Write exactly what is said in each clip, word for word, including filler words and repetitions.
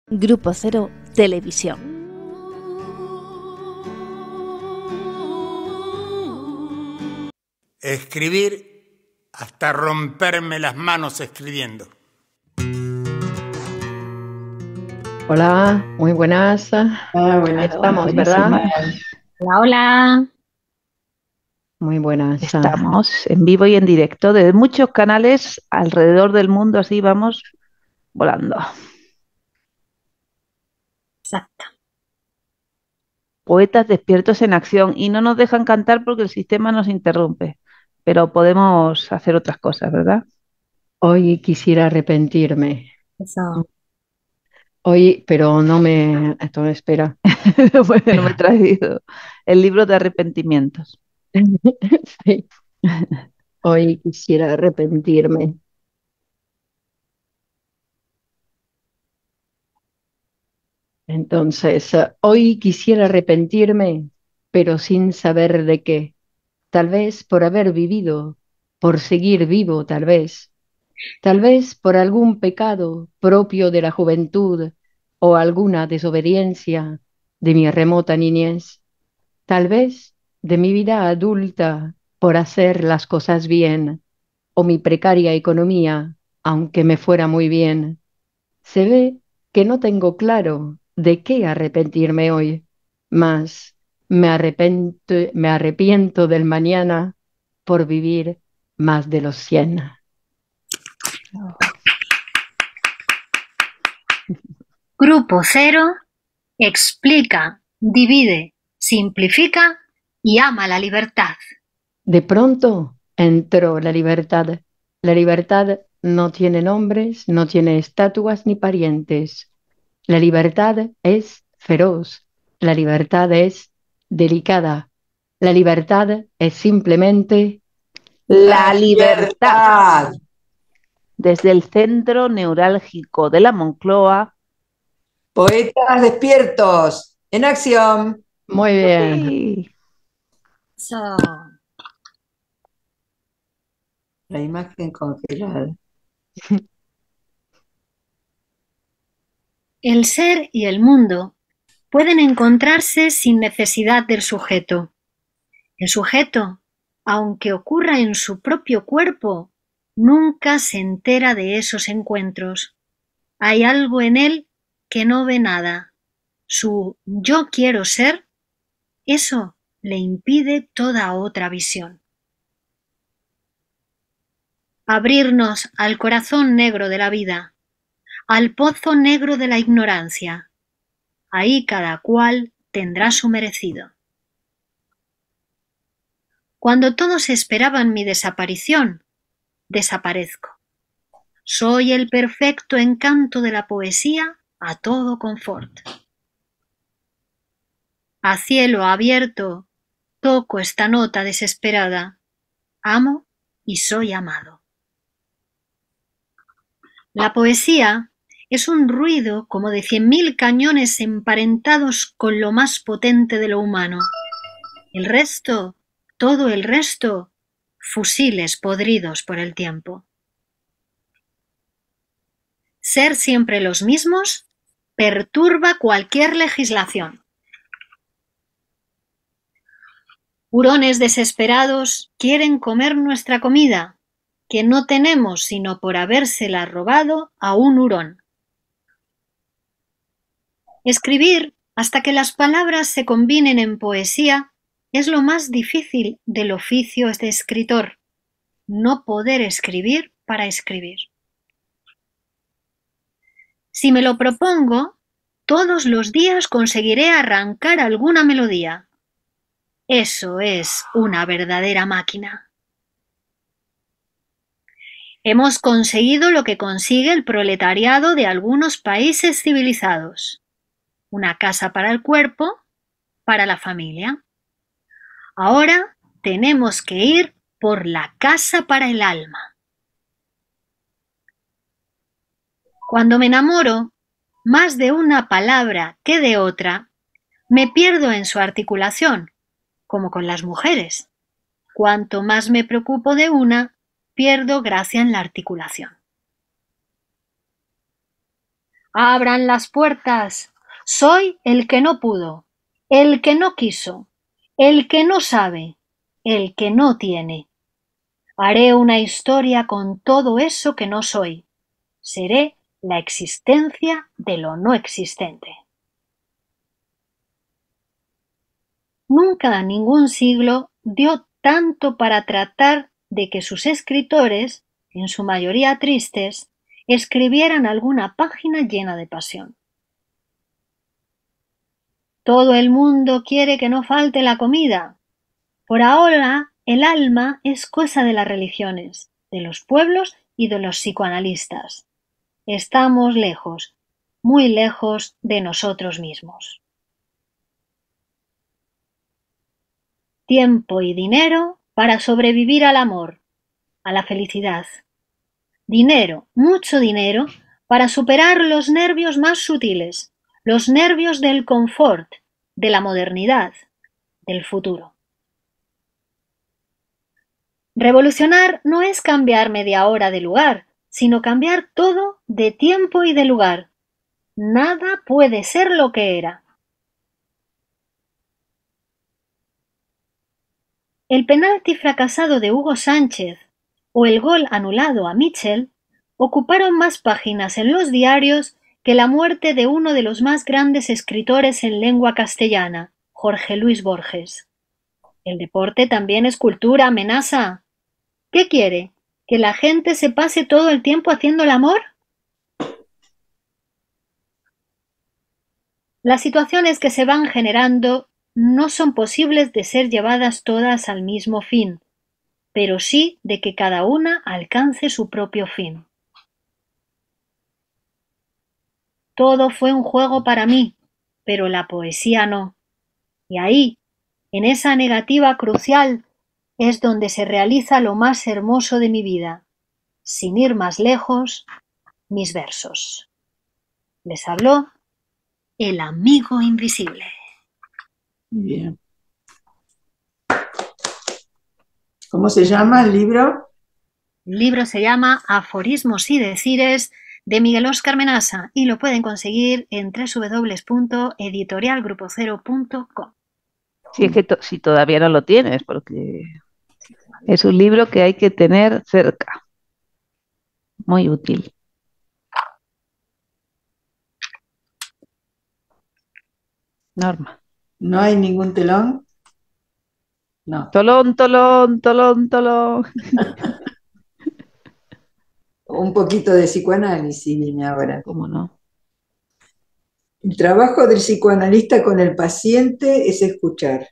Grupo Cero Televisión. Escribir hasta romperme las manos escribiendo. Hola, muy buenas. Ah, buenas, Estamos, ¿verdad? Hola, hola. Muy buenas. Estamos en vivo y en directo de muchos canales alrededor del mundo, así vamos volando. Exacto. Poetas despiertos en acción y no nos dejan cantar porque el sistema nos interrumpe, pero podemos hacer otras cosas, ¿verdad? Hoy quisiera arrepentirme. Eso. Hoy, pero no me... Esto espera. Bueno, no me he traído el libro de arrepentimientos. Sí. Hoy quisiera arrepentirme. Entonces, eh, hoy quisiera arrepentirme, pero sin saber de qué. Tal vez por haber vivido, por seguir vivo, tal vez. Tal vez por algún pecado propio de la juventud o alguna desobediencia de mi remota niñez. Tal vez de mi vida adulta por hacer las cosas bien o mi precaria economía, aunque me fuera muy bien. Se ve que no tengo claro de qué arrepentirme hoy, mas me arrepiento, me arrepiento del mañana por vivir más de los cien. Grupo Cero explica, divide, simplifica y ama la libertad. De pronto entró la libertad. La libertad no tiene nombres, no tiene estatuas ni parientes. La libertad es feroz. La libertad es delicada. La libertad es simplemente La libertad. Desde el centro neurálgico de la Moncloa. Poetas despiertos, en acción. Muy bien. Sí. Eso. La imagen congelada. El ser y el mundo pueden encontrarse sin necesidad del sujeto. El sujeto, aunque ocurra en su propio cuerpo, nunca se entera de esos encuentros. Hay algo en él que no ve nada. Su yo quiero ser, eso le impide toda otra visión. Abrirnos al corazón negro de la vida, al pozo negro de la ignorancia. Ahí cada cual tendrá su merecido. Cuando todos esperaban mi desaparición, desaparezco. Soy el perfecto encanto de la poesía a todo confort. A cielo abierto, toco esta nota desesperada. Amo y soy amado. La poesía es un ruido como de cien mil cañones emparentados con lo más potente de lo humano. El resto, todo el resto, fusiles podridos por el tiempo. Ser siempre los mismos perturba cualquier legislación. Hurones desesperados quieren comer nuestra comida, que no tenemos sino por habérsela robado a un hurón. Escribir hasta que las palabras se combinen en poesía es lo más difícil del oficio de escritor, no poder escribir para escribir. Si me lo propongo, todos los días conseguiré arrancar alguna melodía. Eso es una verdadera máquina. Hemos conseguido lo que consigue el proletariado de algunos países civilizados. Una casa para el cuerpo, para la familia. Ahora tenemos que ir por la casa para el alma. Cuando me enamoro, más de una palabra que de otra, me pierdo en su articulación, como con las mujeres. Cuanto más me preocupo de una, pierdo gracia en la articulación. Abran las puertas. Soy el que no pudo, el que no quiso, el que no sabe, el que no tiene. Haré una historia con todo eso que no soy. Seré la existencia de lo no existente. Nunca ningún siglo dio tanto para tratar de que sus escritores, en su mayoría tristes, escribieran alguna página llena de pasión. Todo el mundo quiere que no falte la comida. Por ahora, el alma es cosa de las religiones, de los pueblos y de los psicoanalistas. Estamos lejos, muy lejos de nosotros mismos. Tiempo y dinero para sobrevivir al amor, a la felicidad. Dinero, mucho dinero, para superar los nervios más sutiles, los nervios del confort, de la modernidad, del futuro. Revolucionar no es cambiar media hora de lugar, sino cambiar todo de tiempo y de lugar. Nada puede ser lo que era. El penalti fracasado de Hugo Sánchez o el gol anulado a Mitchell ocuparon más páginas en los diarios que la muerte de uno de los más grandes escritores en lengua castellana, Jorge Luis Borges. El deporte también es cultura, amenaza. ¿Qué quiere? ¿Que la gente se pase todo el tiempo haciendo el amor? Las situaciones que se van generando no son posibles de ser llevadas todas al mismo fin, pero sí de que cada una alcance su propio fin. Todo fue un juego para mí, pero la poesía no. Y ahí, en esa negativa crucial, es donde se realiza lo más hermoso de mi vida. Sin ir más lejos, mis versos. Les habló el amigo invisible. Bien. ¿Cómo se llama el libro? El libro se llama Aforismos y Decires de Miguel Óscar Menasa y lo pueden conseguir en doble u doble u doble u punto editorial grupo cero punto com. Si es que to si todavía no lo tienes, porque es un libro que hay que tener cerca. Muy útil. Norma. ¿No hay ningún telón? No. Tolón, tolón, tolón, tolón. Un poquito de psicoanálisis viene ahora. ¿Cómo no? El trabajo del psicoanalista con el paciente es escuchar.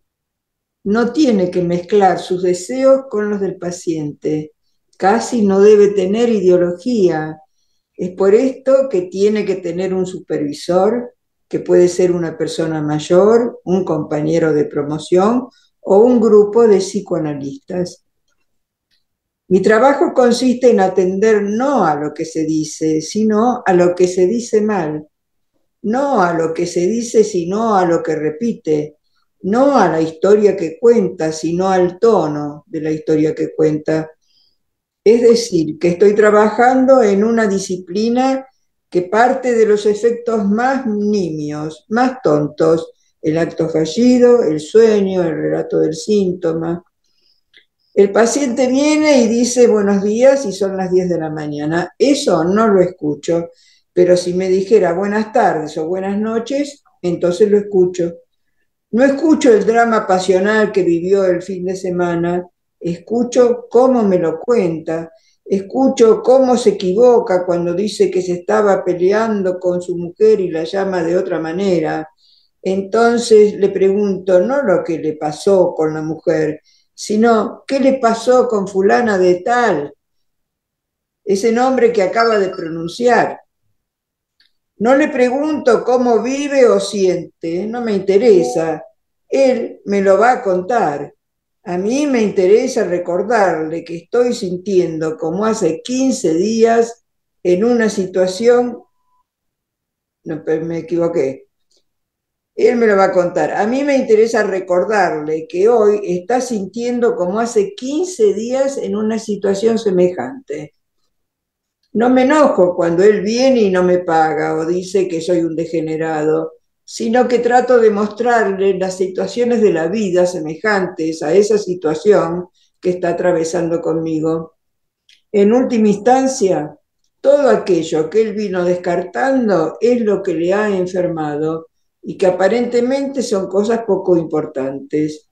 No tiene que mezclar sus deseos con los del paciente. Casi no debe tener ideología. Es por esto que tiene que tener un supervisor, que puede ser una persona mayor, un compañero de promoción o un grupo de psicoanalistas. Mi trabajo consiste en atender no a lo que se dice, sino a lo que se dice mal. No a lo que se dice, sino a lo que repite. No a la historia que cuenta, sino al tono de la historia que cuenta. Es decir, que estoy trabajando en una disciplina que parte de los efectos más nimios, más tontos, el acto fallido, el sueño, el relato del síntoma. El paciente viene y dice buenos días y son las diez de la mañana. Eso no lo escucho, pero si me dijera buenas tardes o buenas noches, entonces lo escucho. No escucho el drama pasional que vivió el fin de semana, escucho cómo me lo cuenta, escucho cómo se equivoca cuando dice que se estaba peleando con su mujer y la llama de otra manera. Entonces le pregunto no lo que le pasó con la mujer, sino qué le pasó con fulana de tal, ese nombre que acaba de pronunciar. No le pregunto cómo vive o siente, no me interesa, él me lo va a contar. A mí me interesa recordarle que estoy sintiendo como hace quince días en una situación, no, me equivoqué, él me lo va a contar. A mí me interesa recordarle que hoy está sintiendo como hace quince días en una situación semejante. No me enojo cuando él viene y no me paga o dice que soy un degenerado, sino que trato de mostrarle las situaciones de la vida semejantes a esa situación que está atravesando conmigo. En última instancia, todo aquello que él vino descartando es lo que le ha enfermado y que aparentemente son cosas poco importantes.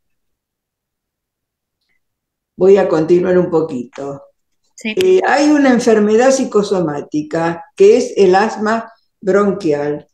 Voy a continuar un poquito. Sí. Eh, hay una enfermedad psicosomática que es el asma bronquial.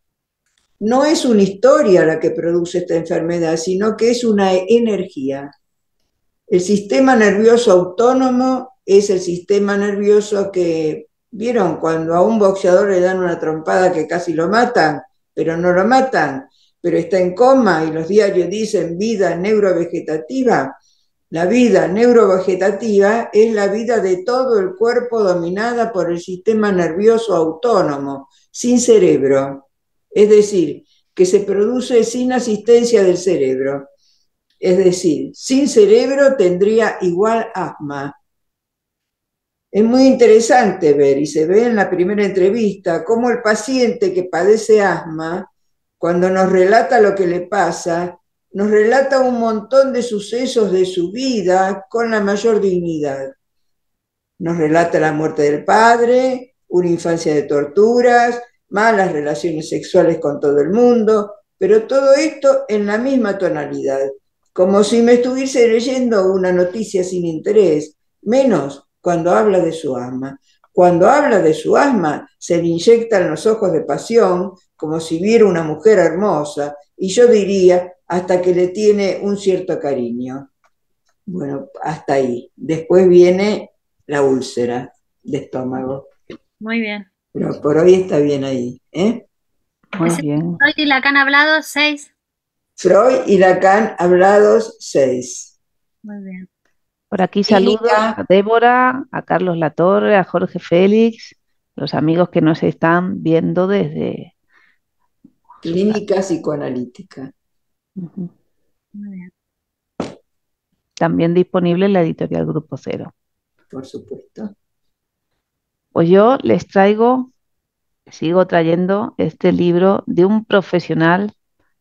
No es una historia la que produce esta enfermedad, sino que es una energía. El sistema nervioso autónomo es el sistema nervioso que, ¿vieron? Cuando a un boxeador le dan una trompada que casi lo matan, pero no lo matan, pero está en coma y los diarios dicen vida neurovegetativa. La vida neurovegetativa es la vida de todo el cuerpo dominada por el sistema nervioso autónomo, sin cerebro. Es decir, que se produce sin asistencia del cerebro. Es decir, sin cerebro tendría igual asma. Es muy interesante ver, y se ve en la primera entrevista, cómo el paciente que padece asma, cuando nos relata lo que le pasa, nos relata un montón de sucesos de su vida con la mayor dignidad. Nos relata la muerte del padre, una infancia de torturas, malas relaciones sexuales con todo el mundo, pero todo esto en la misma tonalidad, como si me estuviese leyendo una noticia sin interés, menos cuando habla de su asma. Cuando habla de su asma, se le inyectan los ojos de pasión, como si viera una mujer hermosa, y yo diría, hasta que le tiene un cierto cariño. Bueno, hasta ahí. Después viene la úlcera de estómago. Muy bien. Pero por hoy está bien ahí, ¿eh? Muy Ese- bien. Freud y Lacan hablado, seis. Freud y Lacan hablados seis. Muy bien. Por aquí saludos Clínica, a Débora, a Carlos Latorre, a Jorge Félix, los amigos que nos están viendo desde su casa. clínica psicoanalítica. Ujú. Muy bien. También disponible en la editorial Grupo Cero. Por supuesto. Pues yo les traigo, sigo trayendo este libro de un profesional,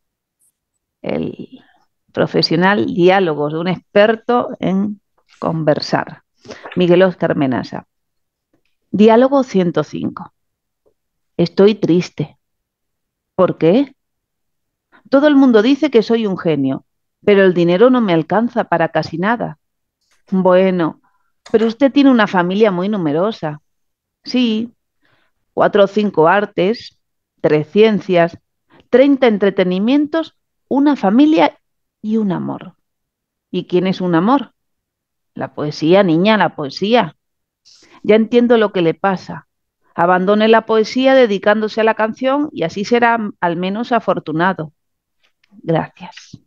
el profesional diálogos, de un experto en conversar, Miguel Óscar Menasa. Diálogo ciento cinco. Estoy triste. ¿Por qué? Todo el mundo dice que soy un genio, pero el dinero no me alcanza para casi nada. Bueno, pero usted tiene una familia muy numerosa. Sí, cuatro o cinco artes, tres ciencias, treinta entretenimientos, una familia y un amor. ¿Y quién es un amor? La poesía, niña, la poesía. Ya entiendo lo que le pasa. Abandone la poesía dedicándose a la canción y así será al menos afortunado. Gracias.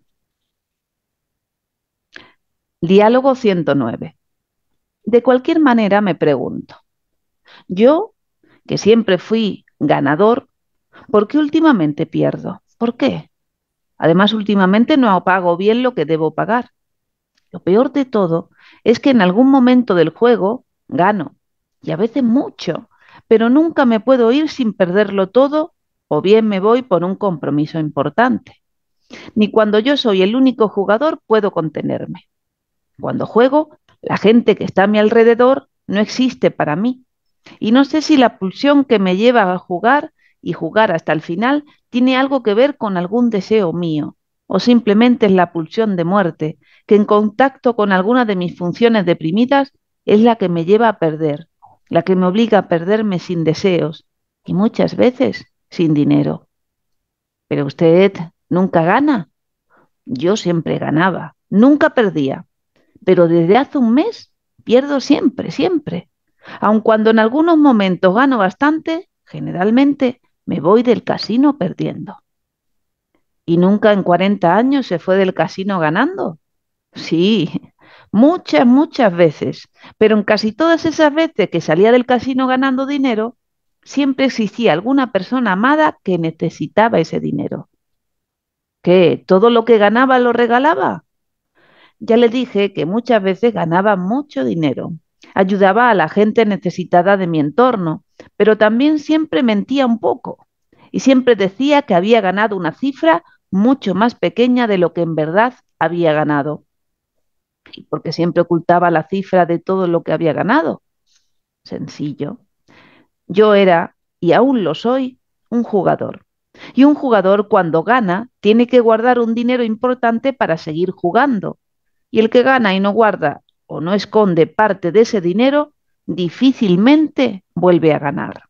Diálogo ciento nueve. De cualquier manera me pregunto, yo, que siempre fui ganador, ¿por qué últimamente pierdo? ¿Por qué? Además, últimamente no pago bien lo que debo pagar. Lo peor de todo es que en algún momento del juego gano, y a veces mucho, pero nunca me puedo ir sin perderlo todo, o bien me voy por un compromiso importante. Ni cuando yo soy el único jugador puedo contenerme. Cuando juego, la gente que está a mi alrededor no existe para mí. Y no sé si la pulsión que me lleva a jugar y jugar hasta el final tiene algo que ver con algún deseo mío, o simplemente es la pulsión de muerte, que en contacto con alguna de mis funciones deprimidas es la que me lleva a perder, la que me obliga a perderme sin deseos y muchas veces sin dinero. Pero usted nunca gana. Yo siempre ganaba, nunca perdía, pero desde hace un mes pierdo siempre, siempre. Aun cuando en algunos momentos gano bastante, generalmente me voy del casino perdiendo. ¿Y nunca en cuarenta años se fue del casino ganando? Sí, muchas, muchas veces, pero en casi todas esas veces que salía del casino ganando dinero, siempre existía alguna persona amada que necesitaba ese dinero. ¿Qué? ¿Todo lo que ganaba lo regalaba? Ya le dije que muchas veces ganaba mucho dinero, Ayudaba a la gente necesitada de mi entorno, pero también siempre mentía un poco y siempre decía que había ganado una cifra mucho más pequeña de lo que en verdad había ganado. ¿Y por qué siempre ocultaba la cifra de todo lo que había ganado? Sencillo. Yo era, y aún lo soy, un jugador. Y un jugador cuando gana tiene que guardar un dinero importante para seguir jugando. Y el que gana y no guarda o no esconde parte de ese dinero, difícilmente vuelve a ganar.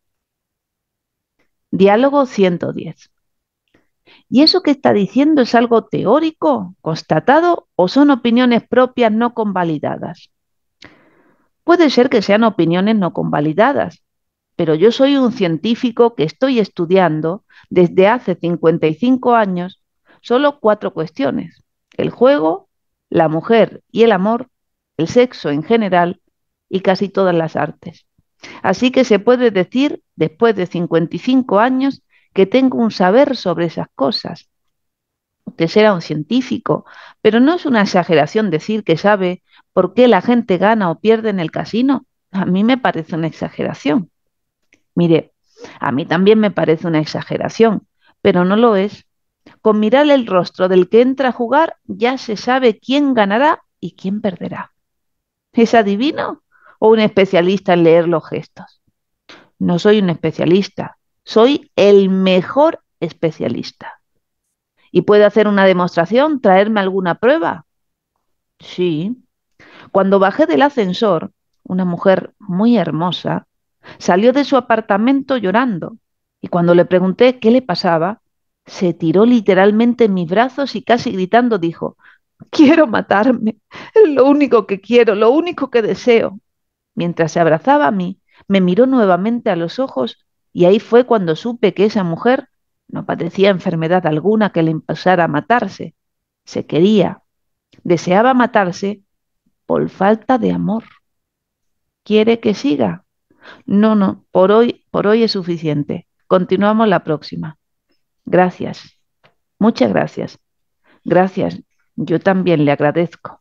Diálogo ciento diez. ¿Y eso que está diciendo es algo teórico, constatado o son opiniones propias no convalidadas? Puede ser que sean opiniones no convalidadas, pero yo soy un científico que estoy estudiando desde hace cincuenta y cinco años solo cuatro cuestiones: el juego, la mujer y el amor, el sexo en general y casi todas las artes. Así que se puede decir, después de cincuenta y cinco años, que tengo un saber sobre esas cosas. Usted será un científico, pero no es una exageración decir que sabe por qué la gente gana o pierde en el casino. A mí me parece una exageración. Mire, a mí también me parece una exageración, pero no lo es. Con mirar el rostro del que entra a jugar ya se sabe quién ganará y quién perderá. ¿Es adivino o un especialista en leer los gestos? No soy un especialista, soy el mejor especialista. ¿Y puede hacer una demostración, traerme alguna prueba? Sí. Cuando bajé del ascensor, una mujer muy hermosa salió de su apartamento llorando y cuando le pregunté qué le pasaba, se tiró literalmente en mis brazos y casi gritando dijo: quiero matarme, es lo único que quiero, lo único que deseo. Mientras se abrazaba a mí, me miró nuevamente a los ojos y ahí fue cuando supe que esa mujer no padecía enfermedad alguna que le impulsara a matarse. Se quería, deseaba matarse por falta de amor. ¿Quiere que siga? No, no, por hoy, por hoy es suficiente. Continuamos la próxima. Gracias. Muchas gracias. Gracias. Yo también le agradezco.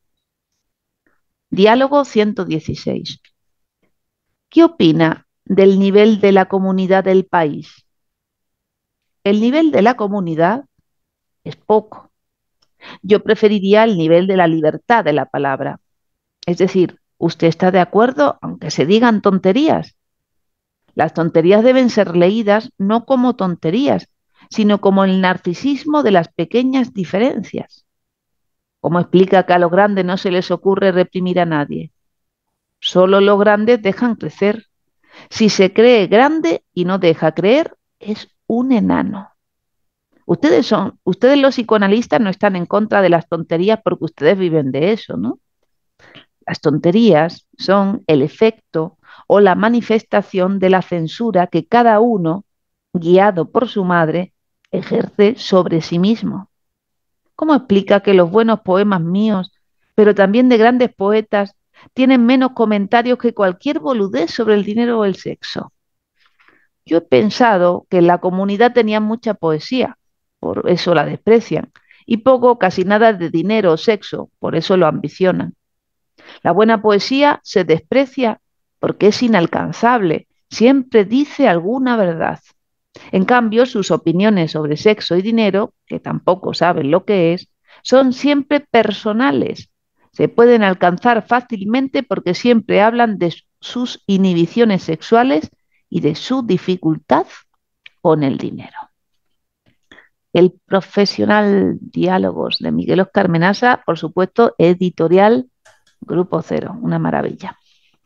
Diálogo ciento dieciséis. ¿Qué opina del nivel de la comunidad del país? El nivel de la comunidad es poco. Yo preferiría el nivel de la libertad de la palabra. Es decir, ¿usted está de acuerdo aunque se digan tonterías? Las tonterías deben ser leídas no como tonterías, sino como el narcisismo de las pequeñas diferencias. ¿Cómo explica que a los grandes no se les ocurre reprimir a nadie? Solo los grandes dejan crecer. Si se cree grande y no deja creer, es un enano. Ustedes son, ustedes los psicoanalistas no están en contra de las tonterías porque ustedes viven de eso, ¿no? Las tonterías son el efecto o la manifestación de la censura que cada uno, guiado por su madre, ejerce sobre sí mismo. ¿Cómo explica que los buenos poemas míos, pero también de grandes poetas, tienen menos comentarios que cualquier boludez sobre el dinero o el sexo? Yo he pensado que en la comunidad tenían mucha poesía, por eso la desprecian, y poco, casi nada de dinero o sexo, por eso lo ambicionan. La buena poesía se desprecia porque es inalcanzable, siempre dice alguna verdad. En cambio, sus opiniones sobre sexo y dinero, que tampoco saben lo que es, son siempre personales. Se pueden alcanzar fácilmente porque siempre hablan de sus inhibiciones sexuales y de su dificultad con el dinero. El profesional Diálogos de Miguel Óscar Menasa, por supuesto, editorial Grupo Cero, una maravilla.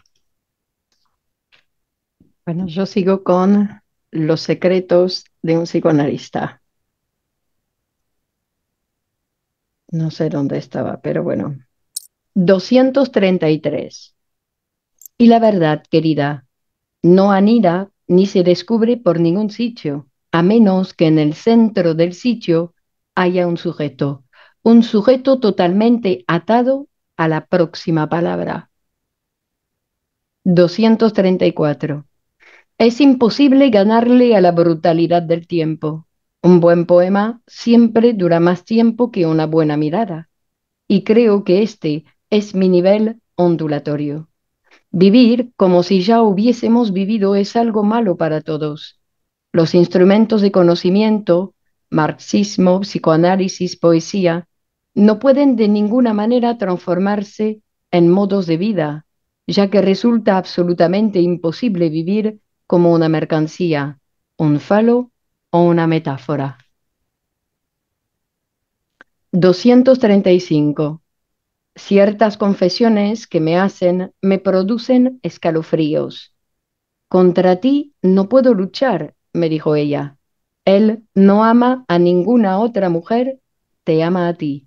Bueno, yo sigo con Los secretos de un psicoanalista. No sé dónde estaba, pero bueno. doscientos treinta y tres. Y la verdad, querida, no anida ni se descubre por ningún sitio, a menos que en el centro del sitio haya un sujeto, un sujeto totalmente atado a la próxima palabra. doscientos treinta y cuatro. Es imposible ganarle a la brutalidad del tiempo. Un buen poema siempre dura más tiempo que una buena mirada, y creo que este es mi nivel ondulatorio. Vivir como si ya hubiésemos vivido es algo malo para todos. Los instrumentos de conocimiento, marxismo, psicoanálisis, poesía, no pueden de ninguna manera transformarse en modos de vida, ya que resulta absolutamente imposible vivir como una mercancía, un falo o una metáfora. doscientos treinta y cinco. Ciertas confesiones que me hacen me producen escalofríos. Contra ti no puedo luchar, me dijo ella. Él no ama a ninguna otra mujer, te ama a ti.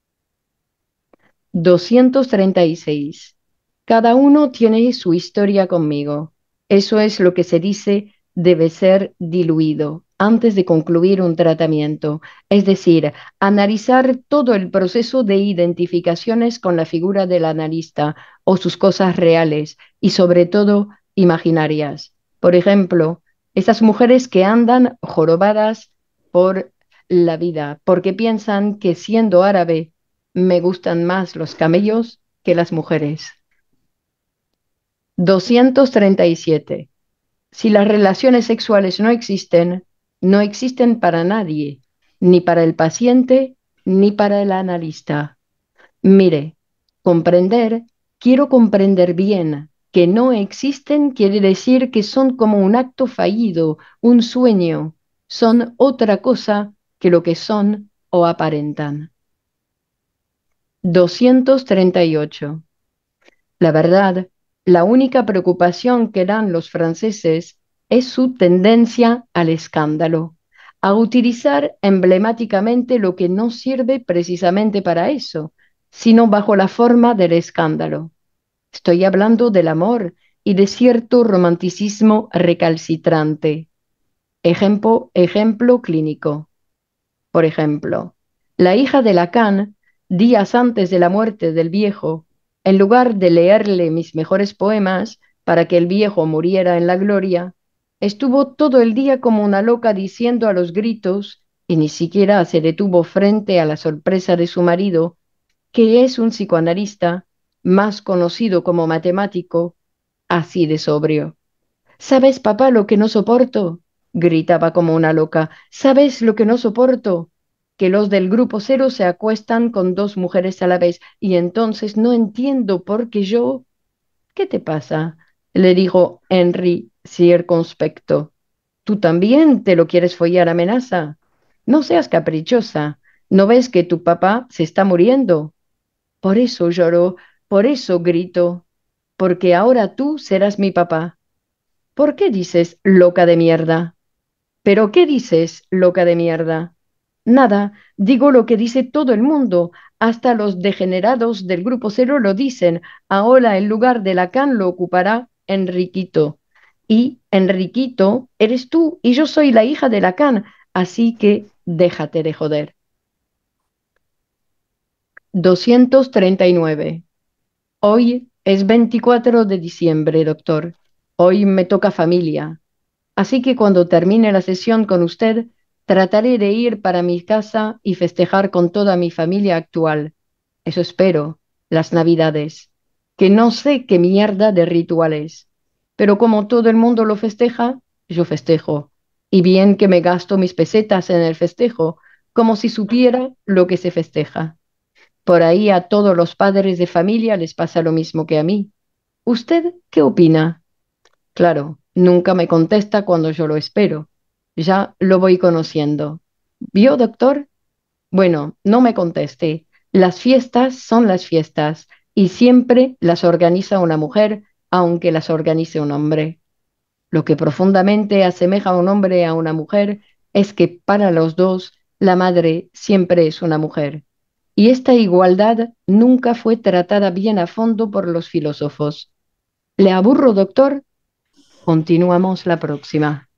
doscientos treinta y seis. Cada uno tiene su historia conmigo. Eso es lo que se dice debe ser diluido antes de concluir un tratamiento, es decir, analizar todo el proceso de identificaciones con la figura del analista o sus cosas reales y sobre todo imaginarias. Por ejemplo, esas mujeres que andan jorobadas por la vida porque piensan que siendo árabe me gustan más los camellos que las mujeres. doscientos treinta y siete. Si las relaciones sexuales no existen, no existen para nadie, ni para el paciente, ni para el analista. Mire, comprender, quiero comprender bien, que no existen quiere decir que son como un acto fallido, un sueño, son otra cosa que lo que son o aparentan. doscientos treinta y ocho. La verdad, la única preocupación que dan los franceses es su tendencia al escándalo, a utilizar emblemáticamente lo que no sirve precisamente para eso, sino bajo la forma del escándalo. Estoy hablando del amor y de cierto romanticismo recalcitrante. Ejemplo, ejemplo clínico. Por ejemplo, la hija de Lacan, días antes de la muerte del viejo, en lugar de leerle mis mejores poemas para que el viejo muriera en la gloria, estuvo todo el día como una loca diciendo a los gritos, y ni siquiera se detuvo frente a la sorpresa de su marido, que es un psicoanalista, más conocido como matemático, así de sobrio. ¿Sabes, papá, lo que no soporto? Gritaba como una loca. ¿Sabes lo que no soporto? Que los del grupo cero se acuestan con dos mujeres a la vez y entonces no entiendo por qué yo... ¿Qué te pasa? Le dijo Henry circunspecto. ¿Tú también te lo quieres follar, amenaza? No seas caprichosa. ¿No ves que tu papá se está muriendo? Por eso lloró, por eso grito, porque ahora tú serás mi papá. ¿Por qué dices loca de mierda? ¿Pero qué dices, loca de mierda? Nada, digo lo que dice todo el mundo, hasta los degenerados del grupo cero lo dicen. Ahora el lugar de Lacan lo ocupará Enriquito. Y Enriquito eres tú y yo soy la hija de Lacan, así que déjate de joder. doscientos treinta y nueve. Hoy es veinticuatro de diciembre, doctor. Hoy me toca familia. Así que cuando termine la sesión con usted, trataré de ir para mi casa y festejar con toda mi familia actual. Eso espero, las Navidades, que no sé qué mierda de rituales. Pero como todo el mundo lo festeja, yo festejo. Y bien que me gasto mis pesetas en el festejo, como si supiera lo que se festeja. Por ahí a todos los padres de familia les pasa lo mismo que a mí. ¿Usted qué opina? Claro, nunca me contesta cuando yo lo espero. Ya lo voy conociendo. ¿Vio, doctor? Bueno, no me conteste. Las fiestas son las fiestas y siempre las organiza una mujer, aunque las organice un hombre. Lo que profundamente asemeja a un hombre a una mujer es que para los dos la madre siempre es una mujer. Y esta igualdad nunca fue tratada bien a fondo por los filósofos. ¿Le aburro, doctor? Continuamos la próxima.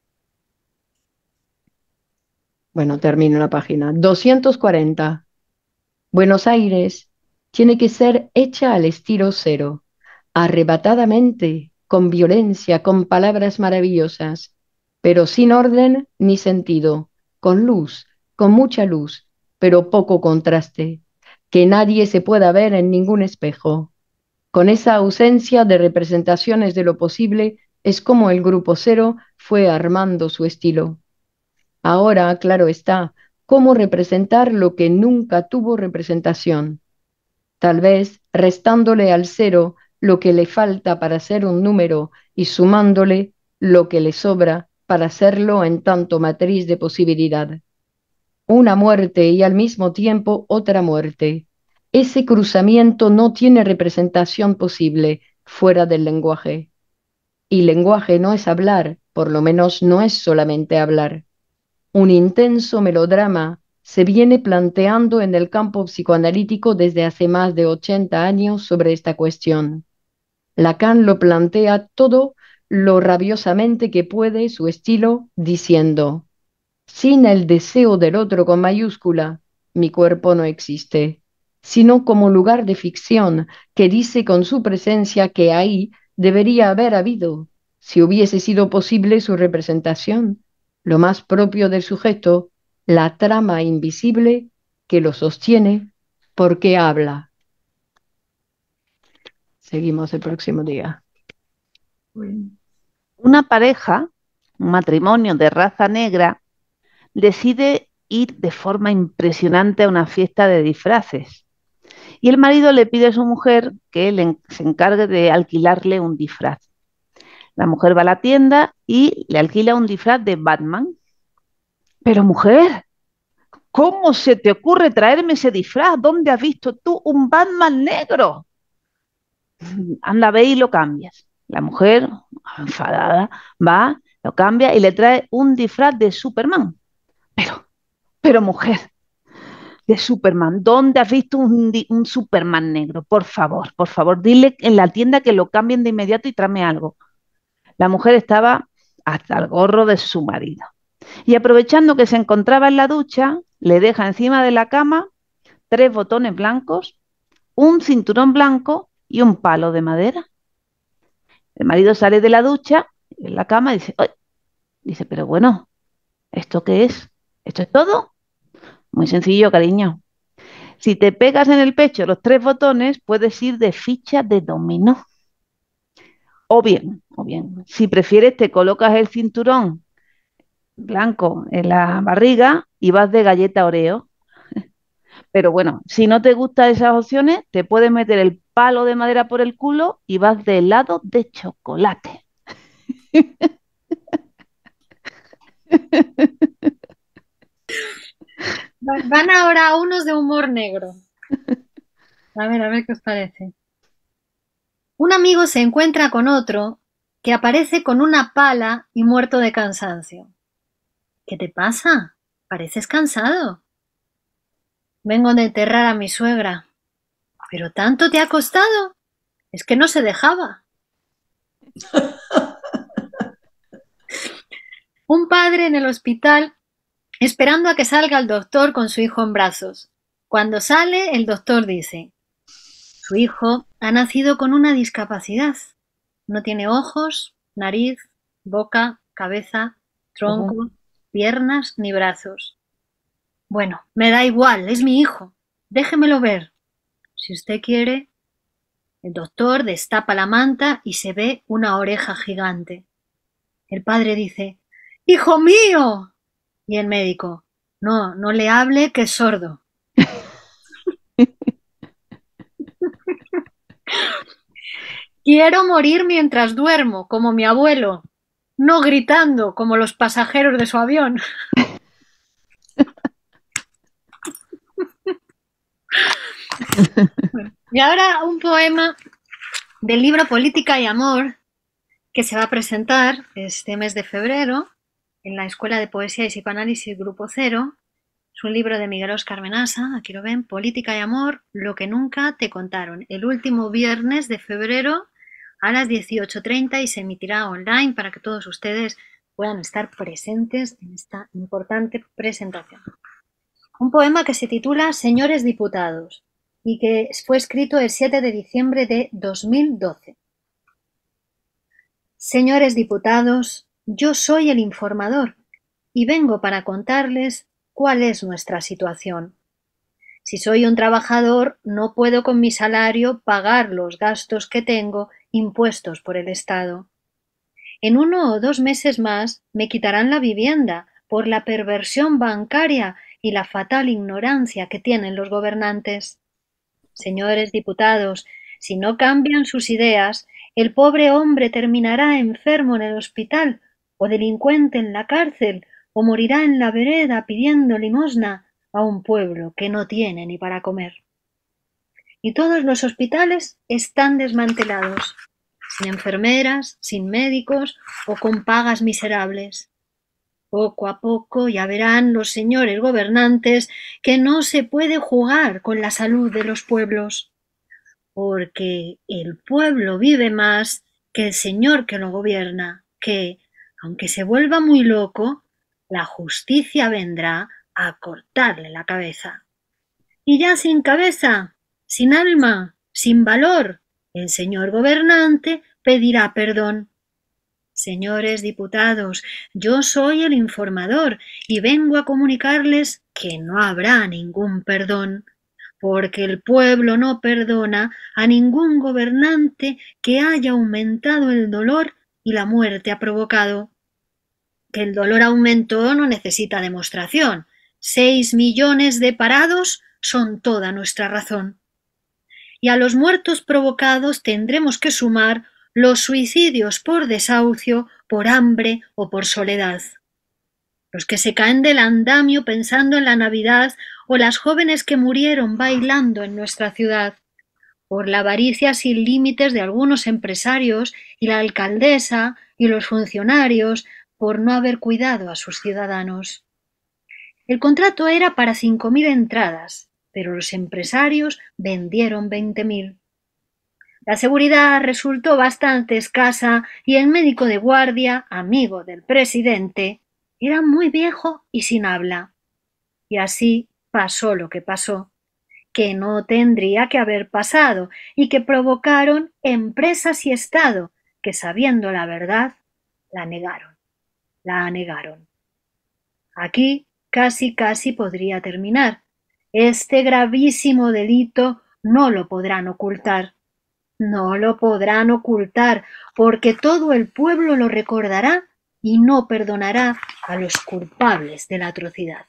Bueno, termino la página. doscientos cuarenta. Buenos Aires tiene que ser hecha al estilo cero, arrebatadamente, con violencia, con palabras maravillosas, pero sin orden ni sentido, con luz, con mucha luz, pero poco contraste, que nadie se pueda ver en ningún espejo. Con esa ausencia de representaciones de lo posible, es como el grupo cero fue armando su estilo. Ahora, claro está, ¿cómo representar lo que nunca tuvo representación? Tal vez restándole al cero lo que le falta para ser un número y sumándole lo que le sobra para hacerlo en tanto matriz de posibilidad. Una muerte y al mismo tiempo otra muerte. Ese cruzamiento no tiene representación posible fuera del lenguaje. Y lenguaje no es hablar, por lo menos no es solamente hablar. Un intenso melodrama se viene planteando en el campo psicoanalítico desde hace más de ochenta años sobre esta cuestión. Lacan lo plantea todo lo rabiosamente que puede su estilo, diciendo: sin el deseo del otro con mayúscula, mi cuerpo no existe, sino como lugar de ficción que dice con su presencia que ahí debería haber habido, si hubiese sido posible su representación, lo más propio del sujeto, la trama invisible que lo sostiene porque habla. Seguimos el próximo día. Una pareja, un matrimonio de raza negra, decide ir de forma impresionante a una fiesta de disfraces. Y el marido le pide a su mujer que le, se encargue de alquilarle un disfraz. La mujer va a la tienda y le alquila un disfraz de Batman. Pero mujer, ¿cómo se te ocurre traerme ese disfraz? ¿Dónde has visto tú un Batman negro? Anda, ve y lo cambias. La mujer, enfadada, va, lo cambia y le trae un disfraz de Superman. Pero, pero mujer, de Superman, ¿dónde has visto un, un Superman negro? Por favor, por favor, dile en la tienda que lo cambien de inmediato y tráeme algo. La mujer estaba hasta el gorro de su marido. Y aprovechando que se encontraba en la ducha, le deja encima de la cama tres botones blancos, un cinturón blanco y un palo de madera. El marido sale de la ducha, en la cama, y dice, ¡ay! Dice, pero bueno, ¿esto qué es? ¿Esto es todo? Muy sencillo, cariño. Si te pegas en el pecho los tres botones, puedes ir de ficha de dominó. O bien, o bien, si prefieres, te colocas el cinturón blanco en la barriga y vas de galleta Oreo. Pero bueno, si no te gustan esas opciones, te puedes meter el palo de madera por el culo y vas de helado de chocolate. Van ahora unos de humor negro. A ver, a ver qué os parece. Un amigo se encuentra con otro que aparece con una pala y muerto de cansancio. ¿Qué te pasa? Pareces cansado. Vengo de enterrar a mi suegra. ¿Pero tanto te ha costado? Es que no se dejaba. Un padre en el hospital esperando a que salga el doctor con su hijo en brazos. Cuando sale, el doctor dice: su hijo ha nacido con una discapacidad. No tiene ojos, nariz, boca, cabeza, tronco, uh-huh. piernas ni brazos. Bueno, me da igual, es mi hijo. Déjemelo ver. Si usted quiere. El doctor destapa la manta y se ve una oreja gigante. El padre dice: ¡hijo mío! Y el médico: no, no le hable, que es sordo. Quiero morir mientras duermo, como mi abuelo, no gritando como los pasajeros de su avión. Y ahora un poema del libro Política y Amor que se va a presentar este mes de febrero en la Escuela de Poesía y Psicoanálisis Grupo Cero. Es un libro de Miguel Óscar Menasa, aquí lo ven, Política y Amor, lo que nunca te contaron. El último viernes de febrero a las dieciocho treinta y se emitirá online para que todos ustedes puedan estar presentes en esta importante presentación. Un poema que se titula Señores Diputados y que fue escrito el siete de diciembre de dos mil doce. Señores diputados, yo soy el informador y vengo para contarles cuál es nuestra situación. Si soy un trabajador, no puedo con mi salario pagar los gastos que tengo impuestos por el Estado. En uno o dos meses más me quitarán la vivienda por la perversión bancaria y la fatal ignorancia que tienen los gobernantes. Señores diputados, si no cambian sus ideas, el pobre hombre terminará enfermo en el hospital, o delincuente en la cárcel, o morirá en la vereda pidiendo limosna a un pueblo que no tiene ni para comer. Y todos los hospitales están desmantelados, sin enfermeras, sin médicos o con pagas miserables. Poco a poco ya verán los señores gobernantes que no se puede jugar con la salud de los pueblos, porque el pueblo vive más que el señor que lo gobierna, que, aunque se vuelva muy loco, la justicia vendrá a cortarle la cabeza. Y ya sin cabeza, sin alma, sin valor, el señor gobernante pedirá perdón. Señores diputados, yo soy el informador y vengo a comunicarles que no habrá ningún perdón, porque el pueblo no perdona a ningún gobernante que haya aumentado el dolor y la muerte ha provocado. Que el dolor aumentó no necesita demostración. Seis millones de parados son toda nuestra razón. Y a los muertos provocados tendremos que sumar los suicidios por desahucio, por hambre o por soledad. Los que se caen del andamio pensando en la Navidad o las jóvenes que murieron bailando en nuestra ciudad. Por la avaricia sin límites de algunos empresarios y la alcaldesa y los funcionarios por no haber cuidado a sus ciudadanos. El contrato era para cinco mil entradas, pero los empresarios vendieron veinte mil. La seguridad resultó bastante escasa y el médico de guardia, amigo del presidente, era muy viejo y sin habla. Y así pasó lo que pasó, que no tendría que haber pasado y que provocaron empresas y Estado que, sabiendo la verdad, la negaron, la anegaron. Aquí casi casi podría terminar. Este gravísimo delito no lo podrán ocultar. No lo podrán ocultar, porque todo el pueblo lo recordará y no perdonará a los culpables de la atrocidad.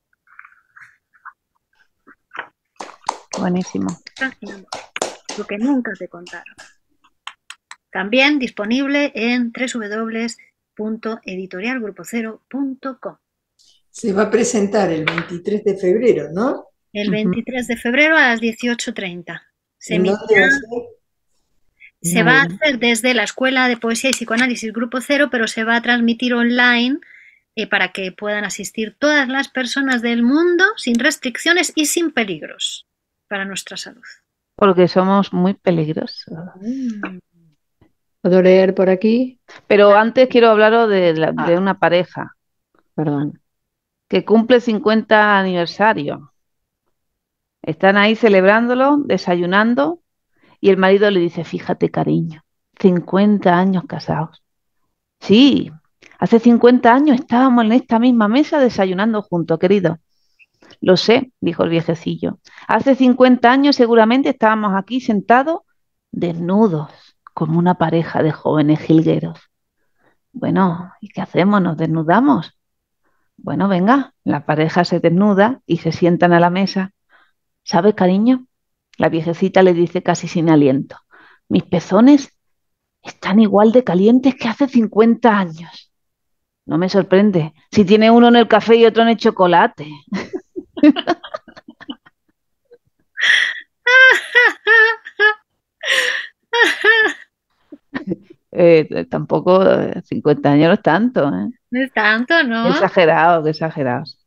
Buenísimo. Lo que nunca te contaron. También disponible en doble u doble u doble u punto editorial grupo cero punto com. Se va a presentar el veintitrés de febrero, ¿no? El veintitrés de febrero a las dieciocho treinta. Se ¿En dónde va a ser? Se va a hacer desde la Escuela de Poesía y Psicoanálisis Grupo Cero, pero se va a transmitir online eh, para que puedan asistir todas las personas del mundo sin restricciones y sin peligros para nuestra salud. Porque somos muy peligrosos. Mm. ¿Puedo leer por aquí? Pero antes quiero hablaros de, la- de Ah. una pareja Perdón. que cumple cincuenta aniversario. Están ahí celebrándolo, desayunando, y el marido le dice, fíjate, cariño, cincuenta años casados. Sí, hace cincuenta años estábamos en esta misma mesa desayunando juntos, querido. Lo sé, dijo el viejecillo. Hace cincuenta años seguramente estábamos aquí sentados desnudos, como una pareja de jóvenes jilgueros. Bueno, ¿y qué hacemos? ¿Nos desnudamos? Bueno, venga, la pareja se desnuda y se sientan a la mesa. ¿Sabes, cariño? La viejecita le dice casi sin aliento. Mis pezones están igual de calientes que hace cincuenta años. No me sorprende, si tiene uno en el café y otro en el chocolate. Eh, tampoco eh, cincuenta años no es tanto, ¿eh? No es tanto, ¿no? Qué exagerado, qué exagerados.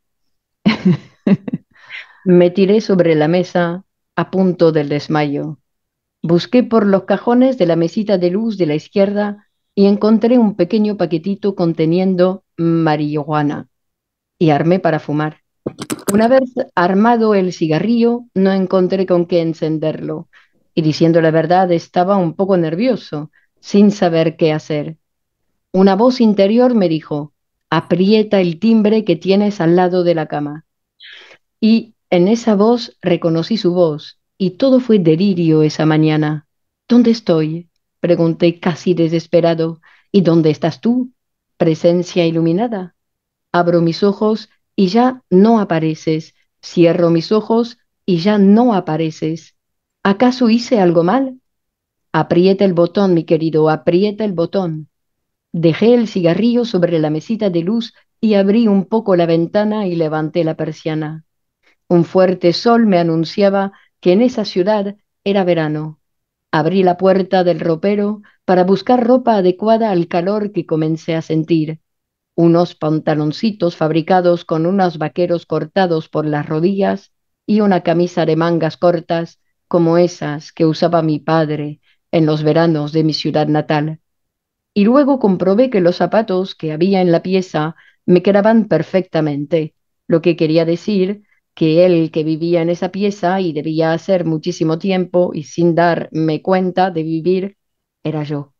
Me tiré sobre la mesa a punto del desmayo. Busqué por los cajones de la mesita de luz de la izquierda y encontré un pequeño paquetito conteniendo marihuana y armé para fumar. Una vez armado el cigarrillo, no encontré con qué encenderlo y, diciendo la verdad, estaba un poco nervioso, sin saber qué hacer. Una voz interior me dijo, aprieta el timbre que tienes al lado de la cama. Y En esa voz reconocí su voz, y todo fue delirio esa mañana. ¿Dónde estoy? Pregunté casi desesperado. ¿Y dónde estás tú? Presencia iluminada. Abro mis ojos y ya no apareces. Cierro mis ojos y ya no apareces. ¿Acaso hice algo mal? Aprieta el botón, mi querido, aprieta el botón. Dejé el cigarrillo sobre la mesita de luz y abrí un poco la ventana y levanté la persiana. Un fuerte sol me anunciaba que en esa ciudad era verano. Abrí la puerta del ropero para buscar ropa adecuada al calor que comencé a sentir. Unos pantaloncitos fabricados con unos vaqueros cortados por las rodillas y una camisa de mangas cortas como esas que usaba mi padre en los veranos de mi ciudad natal. Y luego comprobé que los zapatos que había en la pieza me quedaban perfectamente, lo que quería decir que él que vivía en esa pieza y debía hacer muchísimo tiempo y sin darme cuenta de vivir, era yo.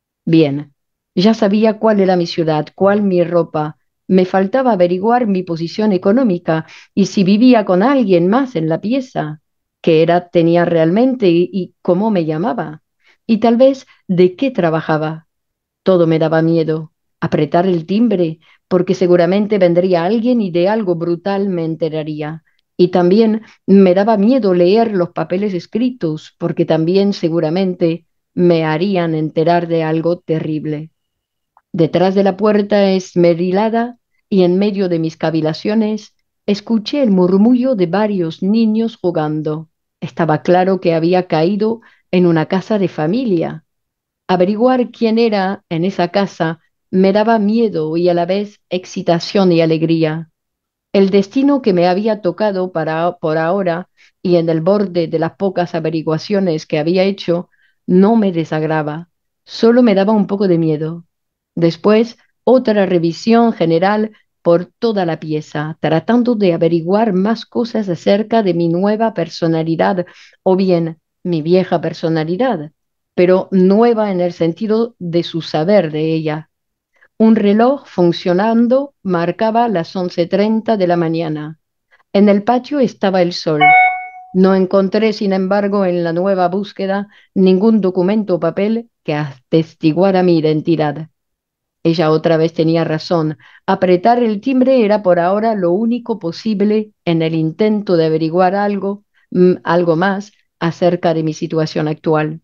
Bien, ya sabía cuál era mi ciudad, cuál mi ropa. Me faltaba averiguar mi posición económica y si vivía con alguien más en la pieza, qué edad tenía realmente y, y cómo me llamaba, y tal vez de qué trabajaba. Todo me daba miedo. Apretar el timbre, porque seguramente vendría alguien y de algo brutal me enteraría. Y también me daba miedo leer los papeles escritos, porque también seguramente me harían enterar de algo terrible. Detrás de la puerta esmerilada y en medio de mis cavilaciones, escuché el murmullo de varios niños jugando. Estaba claro que había caído en una casa de familia. Averiguar quién era en esa casa me daba miedo y a la vez excitación y alegría. El destino que me había tocado para, por ahora y en el borde de las pocas averiguaciones que había hecho, no me desagraba, solo me daba un poco de miedo. Después, otra revisión general por toda la pieza, tratando de averiguar más cosas acerca de mi nueva personalidad o bien mi vieja personalidad, pero nueva en el sentido de su saber de ella. Un reloj funcionando marcaba las once treinta de la mañana. En el patio estaba el sol. No encontré, sin embargo, en la nueva búsqueda ningún documento o papel que atestiguara mi identidad. Ella otra vez tenía razón. Apretar el timbre era por ahora lo único posible en el intento de averiguar algo, mm, algo más acerca de mi situación actual.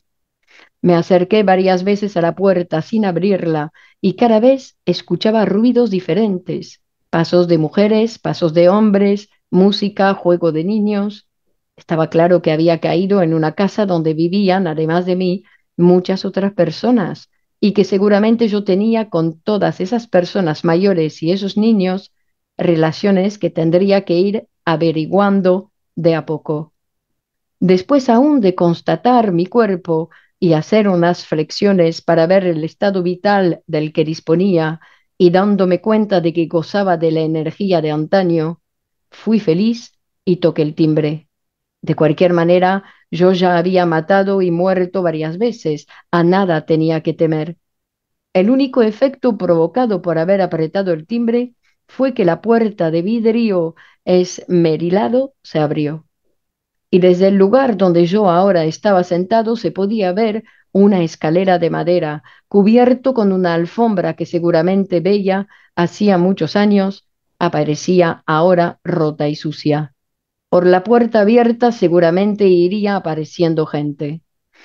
Me acerqué varias veces a la puerta sin abrirla y cada vez escuchaba ruidos diferentes, pasos de mujeres, pasos de hombres, música, juego de niños. Estaba claro que había caído en una casa donde vivían, además de mí, muchas otras personas y que seguramente yo tenía con todas esas personas mayores y esos niños relaciones que tendría que ir averiguando de a poco. Después aún de constatar mi cuerpo y hacer unas flexiones para ver el estado vital del que disponía y dándome cuenta de que gozaba de la energía de antaño, fui feliz y toqué el timbre. De cualquier manera, yo ya había matado y muerto varias veces, a nada tenía que temer. El único efecto provocado por haber apretado el timbre fue que la puerta de vidrio esmerilado se abrió y desde el lugar donde yo ahora estaba sentado se podía ver una escalera de madera cubierto con una alfombra que seguramente bella hacía muchos años, aparecía ahora rota y sucia. Por la puerta abierta seguramente iría apareciendo gente.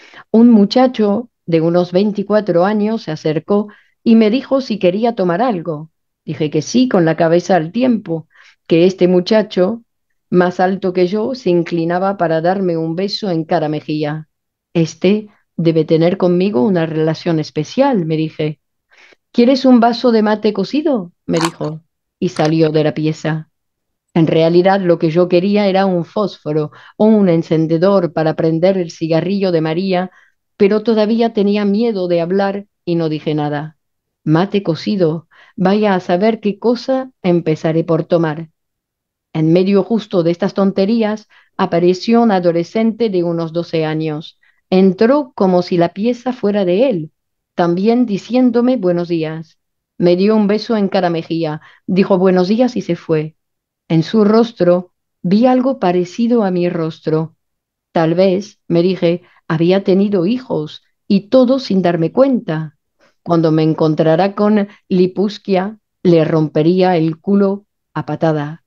Un muchacho de unos veinticuatro años se acercó y me dijo si quería tomar algo. Dije que sí, con la cabeza al tiempo, que este muchacho, más alto que yo, se inclinaba para darme un beso en cada mejilla. Este debe tener conmigo una relación especial, me dije. ¿Quieres un vaso de mate cocido? Me dijo, y salió de la pieza. En realidad lo que yo quería era un fósforo o un encendedor para prender el cigarrillo de María, pero todavía tenía miedo de hablar y no dije nada. Mate cocido, vaya a saber qué cosa empezaré por tomar. En medio justo de estas tonterías apareció un adolescente de unos doce años. Entró como si la pieza fuera de él, también diciéndome buenos días. Me dio un beso en cada mejilla, dijo buenos días y se fue. En su rostro Vi algo parecido a mi rostro. Tal vez, me dije, había tenido hijos y todo sin darme cuenta. Cuando me encontrara con Lipuskia, le rompería el culo a patada.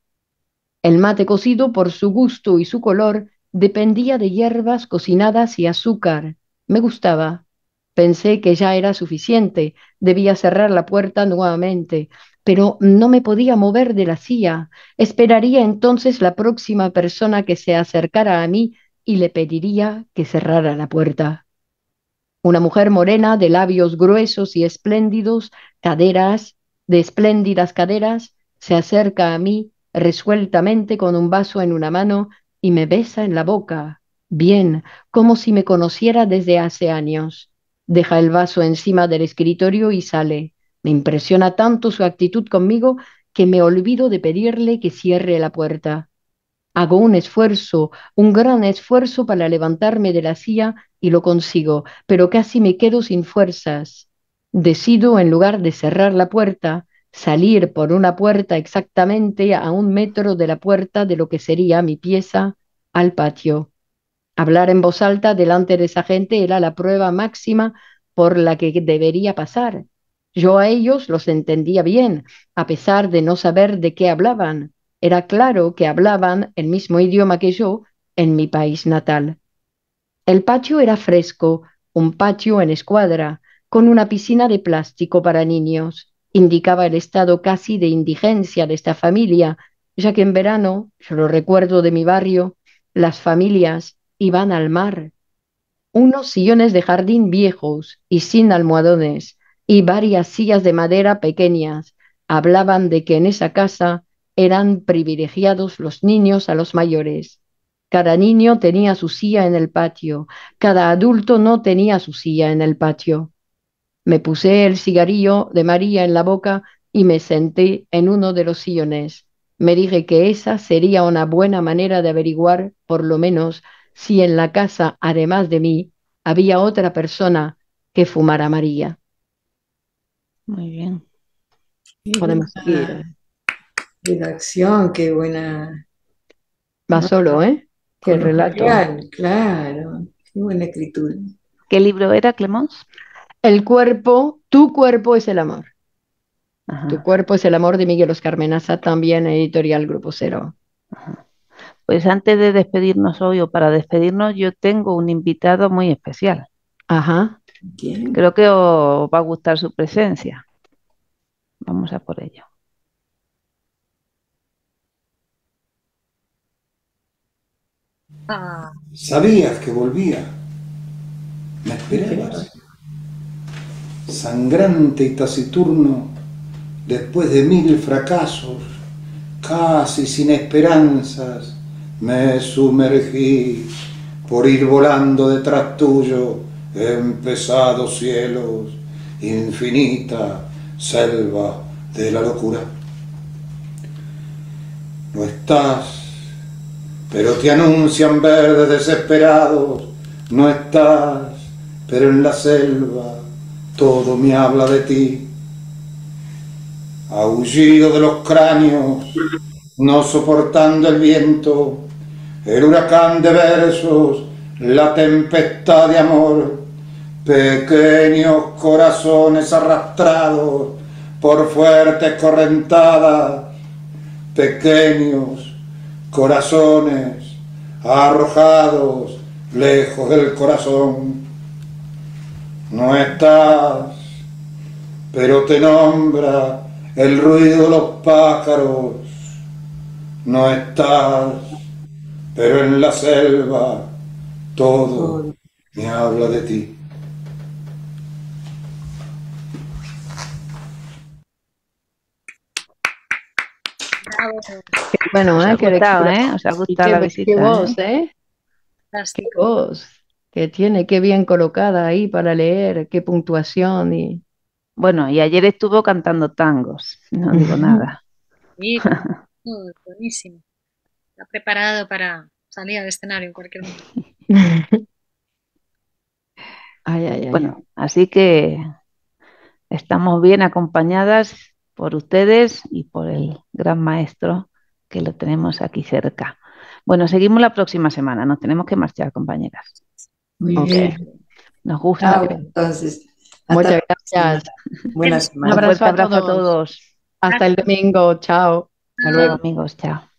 El mate cocido, por su gusto y su color, dependía de hierbas cocinadas y azúcar. Me gustaba. Pensé que ya era suficiente. Debía cerrar la puerta nuevamente, pero no me podía mover de la silla. Esperaría entonces la próxima persona que se acercara a mí y le pediría que cerrara la puerta. Una mujer morena de labios gruesos y espléndidos, caderas, de espléndidas caderas, se acerca a mí resueltamente con un vaso en una mano y me besa en la boca, bien, como si me conociera desde hace años. Deja el vaso encima del escritorio y sale. Me impresiona tanto su actitud conmigo que me olvido de pedirle que cierre la puerta. Hago un esfuerzo, un gran esfuerzo para levantarme de la silla y lo consigo, pero casi me quedo sin fuerzas. Decido, en lugar de cerrar la puerta, salir por una puerta exactamente a un metro de la puerta de lo que sería mi pieza al patio. Hablar en voz alta delante de esa gente era la prueba máxima por la que debería pasar. Yo a ellos los entendía bien, a pesar de no saber de qué hablaban. Era claro que hablaban el mismo idioma que yo en mi país natal. El patio era fresco, un patio en escuadra, con una piscina de plástico para niños. Indicaba el estado casi de indigencia de esta familia, ya que en verano, yo lo recuerdo de mi barrio, las familias iban al mar. Unos sillones de jardín viejos y sin almohadones y varias sillas de madera pequeñas hablaban de que en esa casa eran privilegiados los niños a los mayores. Cada niño tenía su silla en el patio, cada adulto no tenía su silla en el patio. Me puse el cigarrillo de María en la boca y me senté en uno de los sillones. Me dije que esa sería una buena manera de averiguar, por lo menos, si en la casa, además de mí, había otra persona que fumara María. Muy bien. Qué Podemos seguir. buena redacción, qué buena, Va ¿no? solo, ¿eh? Qué Con un relato. real, claro, qué buena escritura. ¿Qué libro era, Clemence? El cuerpo, tu cuerpo es el amor. Ajá, Tu cuerpo es el amor de Miguel Oscar Menaza, también editorial Grupo Cero. ajá. Pues antes de despedirnos hoy o para despedirnos, yo tengo un invitado muy especial. Ajá. ¿Quién? Creo que os va a gustar su presencia. Vamos a por ello. Ah, Sabías que volvía. Me esperabas. Sangrante y taciturno, después de mil fracasos, casi sin esperanzas, me sumergí por ir volando detrás tuyo en pesados cielos, infinita selva de la locura. No estás, pero te anuncian verdes desesperados. No estás, pero en la selva todo me habla de ti. Aullido de los cráneos, no soportando el viento, el huracán de versos, la tempestad de amor, pequeños corazones arrastrados por fuertes correntadas, pequeños corazones arrojados lejos del corazón. No estás, pero te nombra el ruido de los pájaros. No estás, pero en la selva todo me habla de ti. bravo, Qué bueno, Os ¿eh? ha Qué gustado, lectura. ¿eh? Os ha Y gustado qué, la qué visita, voz, ¿eh? ¿eh? Qué fantástico. voz que tiene, qué bien colocada ahí para leer, qué puntuación y... Bueno, y ayer estuvo cantando tangos, no digo nada. Sí, con- oh, buenísimo. Está preparado para salir al escenario en cualquier momento. Ay, ay, ay. Bueno, así que estamos bien acompañadas por ustedes y por el gran maestro que lo tenemos aquí cerca. Bueno, seguimos la próxima semana. Nos tenemos que marchar, compañeras. Muy Ok. bien. Nos gusta. Chao, entonces. Hasta Muchas la próxima. gracias. Buena Un semana. Un fuerte abrazo a abrazo a todos. todos. Hasta el domingo. Chao. Hasta Hasta luego. luego, amigos. Chao.